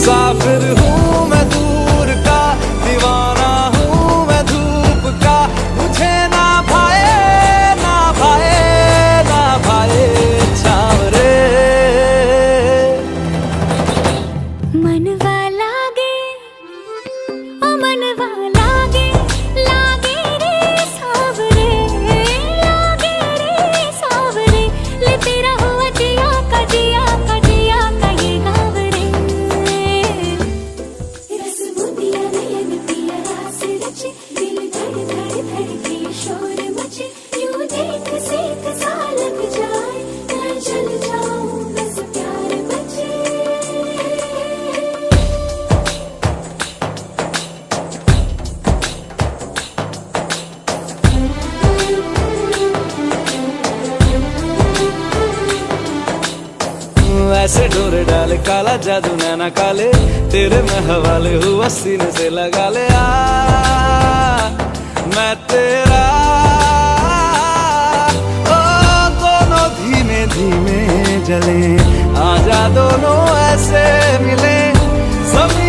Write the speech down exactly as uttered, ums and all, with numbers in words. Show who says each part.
Speaker 1: मुसाफिर हूँ मैं दूर का, दीवाना हूँ मैं धूप का, मुझे ना भाए ना भाए ना भाए छावरे।
Speaker 2: मनवा लागे ओ मनवा लागे, लागे रे सावरे, लागे रे सावरे, ले तेरा हुआ जिया का जिया का जिया का ये गाँव रे। रस बूंदिया नयन पिया रास रचे, दिल धड़ धड़ धड़के शोर मचे, यूं देख सेक सा लग जाए, मैं जल जाऊं बस प्यार बचे।
Speaker 1: ऐसे डोर डाले काला जादू नैना काले, तेरे मैं हवाले हुआ सीने से लगा ले। आ मैं तेरा, ओ दोनों धीमे धीमे जले, आजा दोनों ऐसे मिले, जमीन